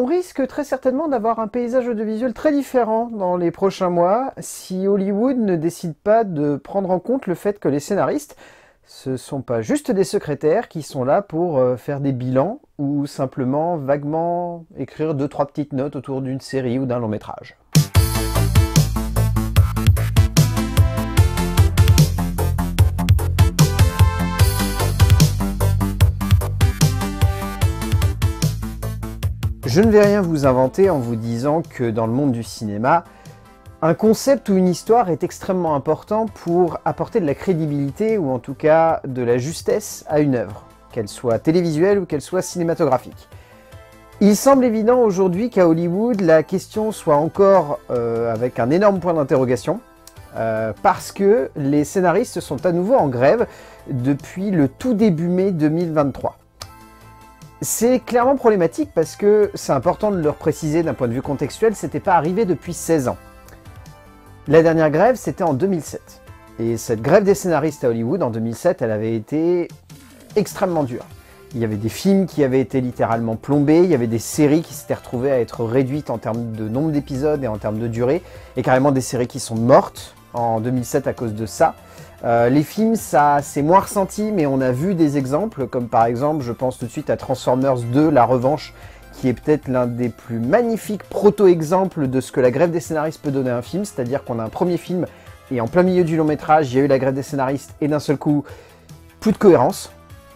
on risque très certainement d'avoir un paysage audiovisuel très différent dans les prochains mois si Hollywood ne décide pas de prendre en compte le fait que les scénaristes, ce sont pas juste des secrétaires qui sont là pour faire des bilans ou simplement vaguement écrire 2-3 petites notes autour d'une série ou d'un long métrage. Je ne vais rien vous inventer en vous disant que dans le monde du cinéma, un concept ou une histoire est extrêmement important pour apporter de la crédibilité ou en tout cas de la justesse à une œuvre, qu'elle soit télévisuelle ou qu'elle soit cinématographique. Il semble évident aujourd'hui qu'à Hollywood, la question soit encore avec un énorme point d'interrogation, parce que les scénaristes sont à nouveau en grève depuis le tout début mai 2023. C'est clairement problématique parce que c'est important de leur préciser d'un point de vue contextuel, c'était pas arrivé depuis 16 ans. La dernière grève, c'était en 2007. Et cette grève des scénaristes à Hollywood, en 2007, elle avait été extrêmement dure. Il y avait des films qui avaient été littéralement plombés, il y avait des séries qui s'étaient retrouvées à être réduites en termes de nombre d'épisodes et en termes de durée, et carrément des séries qui sont mortes en 2007 à cause de ça. Les films, ça c'est moins ressenti, mais on a vu des exemples, comme par exemple, je pense tout de suite à Transformers 2, La Revanche, qui est peut-être l'un des plus magnifiques proto-exemples de ce que la grève des scénaristes peut donner à un film, c'est-à-dire qu'on a un premier film, et en plein milieu du long métrage, il y a eu la grève des scénaristes, et d'un seul coup, plus de cohérence,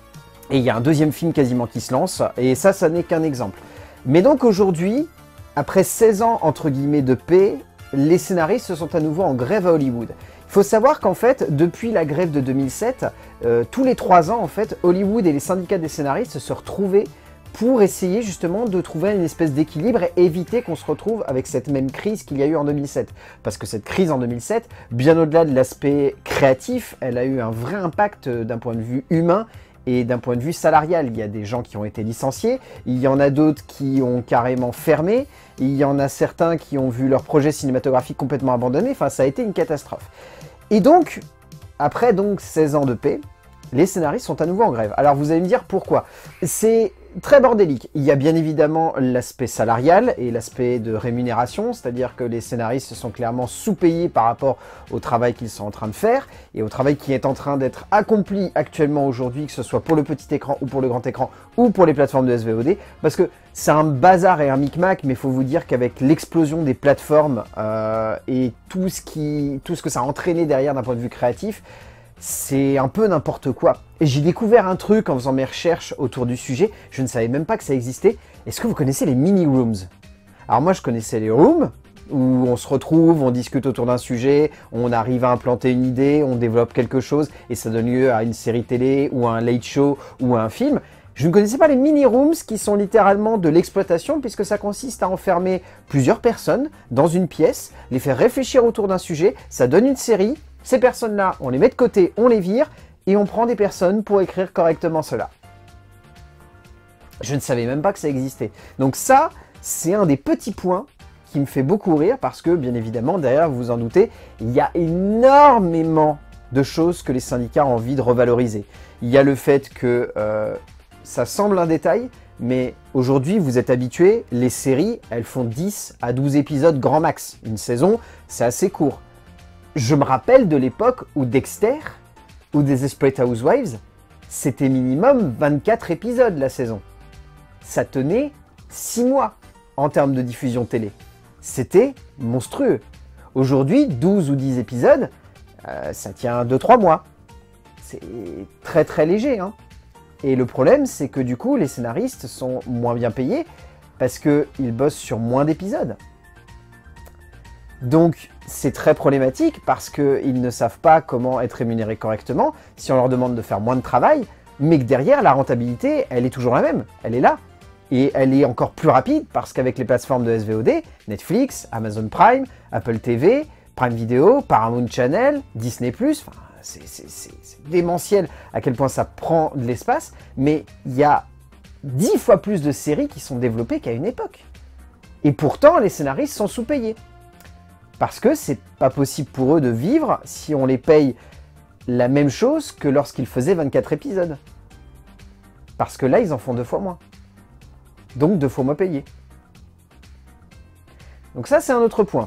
et il y a un deuxième film quasiment qui se lance, et ça n'est qu'un exemple. Mais donc aujourd'hui, après 16 ans entre guillemets de paix, les scénaristes sont à nouveau en grève à Hollywood. Il faut savoir qu'en fait, depuis la grève de 2007, tous les 3 ans, en fait, Hollywood et les syndicats des scénaristes se retrouvaient pour essayer justement de trouver une espèce d'équilibre et éviter qu'on se retrouve avec cette même crise qu'il y a eu en 2007. Parce que cette crise en 2007, bien au-delà de l'aspect créatif, elle a eu un vrai impact d'un point de vue humain et d'un point de vue salarial. Il y a des gens qui ont été licenciés, il y en a d'autres qui ont carrément fermé, il y en a certains qui ont vu leur projet cinématographique complètement abandonné, enfin ça a été une catastrophe. Et donc, après 16 ans de paix, les scénaristes sont à nouveau en grève. Alors vous allez me dire pourquoi. C'est très bordélique. Il y a bien évidemment l'aspect salarial et l'aspect de rémunération, c'est-à-dire que les scénaristes sont clairement sous-payés par rapport au travail qu'ils sont en train de faire et au travail qui est en train d'être accompli actuellement aujourd'hui, que ce soit pour le petit écran ou pour le grand écran ou pour les plateformes de SVOD, parce que c'est un bazar et un micmac, mais il faut vous dire qu'avec l'explosion des plateformes et tout ce que ça a entraîné derrière d'un point de vue créatif, c'est un peu n'importe quoi. Et j'ai découvert un truc en faisant mes recherches autour du sujet, je ne savais même pas que ça existait. Est-ce que vous connaissez les mini-rooms? Alors moi je connaissais les rooms, où on se retrouve, on discute autour d'un sujet, on arrive à implanter une idée, on développe quelque chose, et ça donne lieu à une série télé, ou à un late show, ou à un film. Je ne connaissais pas les mini-rooms qui sont littéralement de l'exploitation, puisque ça consiste à enfermer plusieurs personnes dans une pièce, les faire réfléchir autour d'un sujet, ça donne une série. Ces personnes-là, on les met de côté, on les vire, et on prend des personnes pour écrire correctement cela. Je ne savais même pas que ça existait. Donc ça, c'est un des petits points qui me fait beaucoup rire, parce que, bien évidemment, derrière, vous vous en doutez, il y a énormément de choses que les syndicats ont envie de revaloriser. Il y a le fait que ça semble un détail, mais aujourd'hui, vous êtes habitués, les séries, elles font 10 à 12 épisodes grand max. Une saison, c'est assez court. Je me rappelle de l'époque où Dexter ou Desperate Housewives, c'était minimum 24 épisodes la saison. Ça tenait 6 mois en termes de diffusion télé. C'était monstrueux. Aujourd'hui, 12 ou 10 épisodes, ça tient 2-3 mois. C'est très très léger, hein. Et le problème, c'est que du coup, les scénaristes sont moins bien payés parce qu'ils bossent sur moins d'épisodes. Donc, c'est très problématique parce qu'ils ne savent pas comment être rémunérés correctement si on leur demande de faire moins de travail, mais que derrière, la rentabilité, elle est toujours la même, elle est là. Et elle est encore plus rapide parce qu'avec les plateformes de SVOD, Netflix, Amazon Prime, Apple TV, Prime Video, Paramount Channel, Disney+, enfin, c'est démentiel à quel point ça prend de l'espace, mais il y a 10 fois plus de séries qui sont développées qu'à une époque. Et pourtant, les scénaristes sont sous-payés. Parce que c'est pas possible pour eux de vivre si on les paye la même chose que lorsqu'ils faisaient 24 épisodes. Parce que là, ils en font 2 fois moins. Donc 2 fois moins payés. Donc ça, c'est un autre point.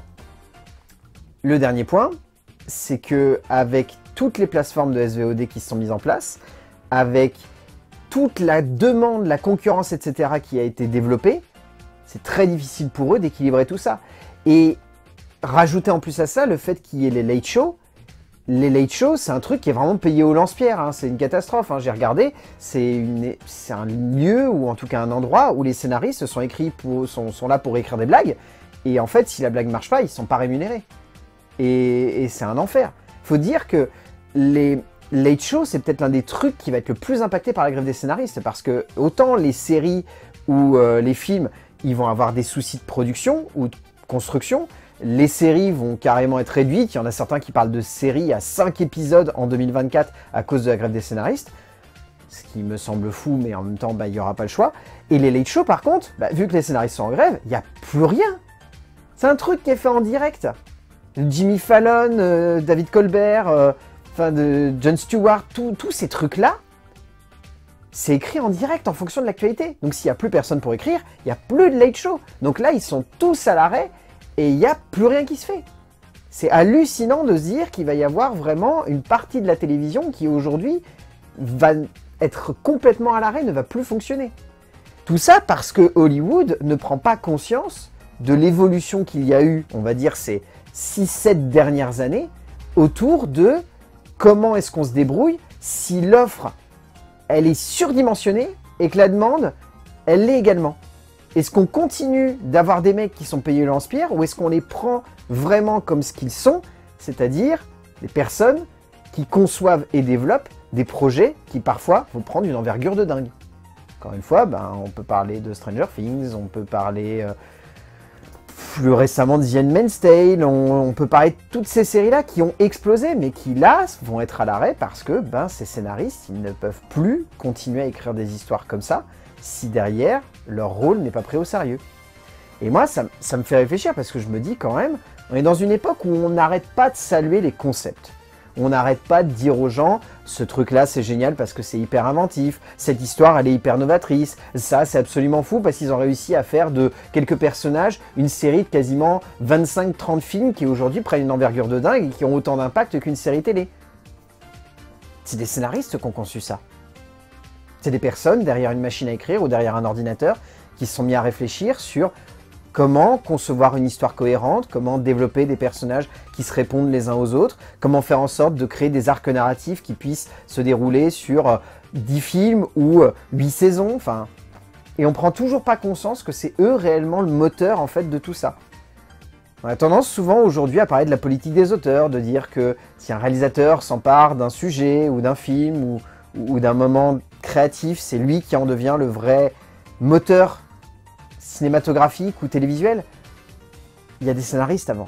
Le dernier point, c'est que avec toutes les plateformes de SVOD qui se sont mises en place, avec toute la demande, la concurrence, etc. qui a été développée, c'est très difficile pour eux d'équilibrer tout ça. Et rajouter en plus à ça le fait qu'il y ait les late shows. Les late shows, c'est un truc qui est vraiment payé au lance-pierre, hein. C'est une catastrophe, hein. J'ai regardé, c'est un lieu, ou en tout cas un endroit, où les scénaristes sont là pour écrire des blagues, et en fait, si la blague marche pas, ils sont pas rémunérés. Et c'est un enfer. Faut dire que les late shows, c'est peut-être l'un des trucs qui va être le plus impacté par la grève des scénaristes, parce que autant les séries ou les films, ils vont avoir des soucis de production ou de construction, les séries vont carrément être réduites. Il y en a certains qui parlent de séries à 5 épisodes en 2024 à cause de la grève des scénaristes. Ce qui me semble fou, mais en même temps, il n'y aura pas le choix. Et les late shows, par contre, vu que les scénaristes sont en grève, il n'y a plus rien. C'est un truc qui est fait en direct. Jimmy Fallon, David Colbert, de Jon Stewart, tous ces trucs-là, c'est écrit en direct en fonction de l'actualité. Donc s'il n'y a plus personne pour écrire, il n'y a plus de late show. Donc là, ils sont tous à l'arrêt. Et il n'y a plus rien qui se fait. C'est hallucinant de se dire qu'il va y avoir vraiment une partie de la télévision qui aujourd'hui va être complètement à l'arrêt, ne va plus fonctionner. Tout ça parce que Hollywood ne prend pas conscience de l'évolution qu'il y a eu, on va dire, ces 6-7 dernières années, autour de comment est-ce qu'on se débrouille si l'offre, elle est surdimensionnée et que la demande, elle l'est également. Est-ce qu'on continue d'avoir des mecs qui sont payés lance-pierre ou est-ce qu'on les prend vraiment comme ce qu'ils sont, c'est-à-dire des personnes qui conçoivent et développent des projets qui parfois vont prendre une envergure de dingue. Encore une fois, on peut parler de Stranger Things, on peut parler plus récemment de The Handmaid's Tale, on peut parler de toutes ces séries-là qui ont explosé mais qui là vont être à l'arrêt parce que ces scénaristes, ils ne peuvent plus continuer à écrire des histoires comme ça si derrière, leur rôle n'est pas pris au sérieux. Et moi, ça me fait réfléchir parce que je me dis quand même, on est dans une époque où on n'arrête pas de saluer les concepts. On n'arrête pas de dire aux gens, ce truc-là c'est génial parce que c'est hyper inventif, cette histoire elle est hyper novatrice, ça c'est absolument fou parce qu'ils ont réussi à faire de quelques personnages une série de quasiment 25-30 films qui aujourd'hui prennent une envergure de dingue et qui ont autant d'impact qu'une série télé. C'est des scénaristes qui ont conçu ça. C'est des personnes derrière une machine à écrire ou derrière un ordinateur qui se sont mis à réfléchir sur comment concevoir une histoire cohérente, comment développer des personnages qui se répondent les uns aux autres, comment faire en sorte de créer des arcs narratifs qui puissent se dérouler sur 10 films ou 8 saisons. Et on prend toujours pas conscience que c'est eux réellement le moteur en fait de tout ça. On a tendance souvent aujourd'hui à parler de la politique des auteurs, de dire que si un réalisateur s'empare d'un sujet ou d'un film ou d'un moment créatif, c'est lui qui en devient le vrai moteur cinématographique ou télévisuel. Il y a des scénaristes avant.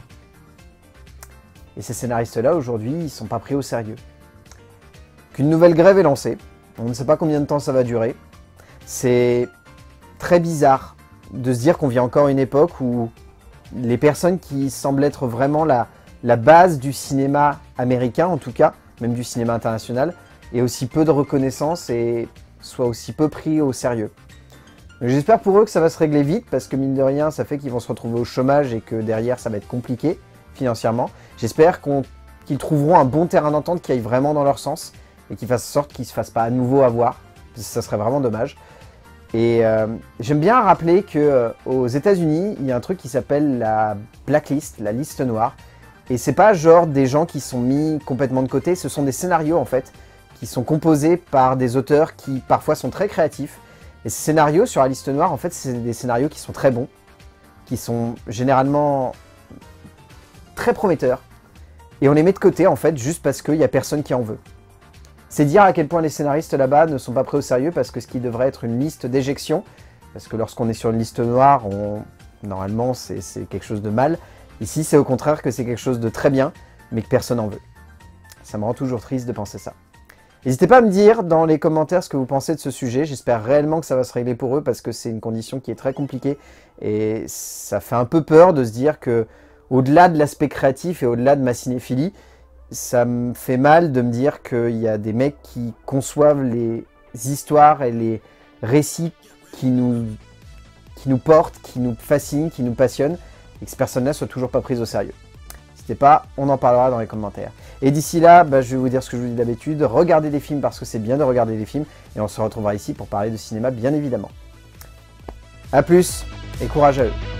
Et ces scénaristes-là, aujourd'hui, ils ne sont pas pris au sérieux. Qu'une nouvelle grève est lancée. On ne sait pas combien de temps ça va durer. C'est très bizarre de se dire qu'on vit encore une époque où les personnes qui semblent être vraiment la base du cinéma américain, en tout cas, même du cinéma international, aient aussi peu de reconnaissance et soient aussi peu pris au sérieux. J'espère pour eux que ça va se régler vite, parce que mine de rien, ça fait qu'ils vont se retrouver au chômage et que derrière, ça va être compliqué financièrement. J'espère qu'ils trouveront un bon terrain d'entente qui aille vraiment dans leur sens et qui fasse en sorte qu'ils ne se fassent pas à nouveau avoir, parce que ça serait vraiment dommage. Et j'aime bien rappeler qu'aux États-Unis, il y a un truc qui s'appelle la blacklist, la liste noire. Et c'est pas genre des gens qui sont mis complètement de côté, ce sont des scénarios en fait, qui sont composés par des auteurs qui parfois sont très créatifs. Et ces scénarios sur la liste noire, en fait, c'est des scénarios qui sont très bons, qui sont généralement très prometteurs. Et on les met de côté, en fait, juste parce qu'il n'y a personne qui en veut. C'est dire à quel point les scénaristes là-bas ne sont pas pris au sérieux, parce que ce qui devrait être une liste d'éjection, parce que lorsqu'on est sur une liste noire, normalement, c'est quelque chose de mal. Ici, c'est au contraire que c'est quelque chose de très bien, mais que personne n'en veut. Ça me rend toujours triste de penser ça. N'hésitez pas à me dire dans les commentaires ce que vous pensez de ce sujet. J'espère réellement que ça va se régler pour eux parce que c'est une condition qui est très compliquée. Et ça fait un peu peur de se dire que, au-delà de l'aspect créatif et au-delà de ma cinéphilie, ça me fait mal de me dire qu'il y a des mecs qui conçoivent les histoires et les récits qui nous portent, qui nous fascinent, qui nous passionnent. et que ces personnes-là soient toujours pas prises au sérieux. N'hésitez pas, on en parlera dans les commentaires. Et d'ici là, je vais vous dire ce que je vous dis d'habitude, regardez des films parce que c'est bien de regarder des films, et on se retrouvera ici pour parler de cinéma bien évidemment. A plus, et courage à eux.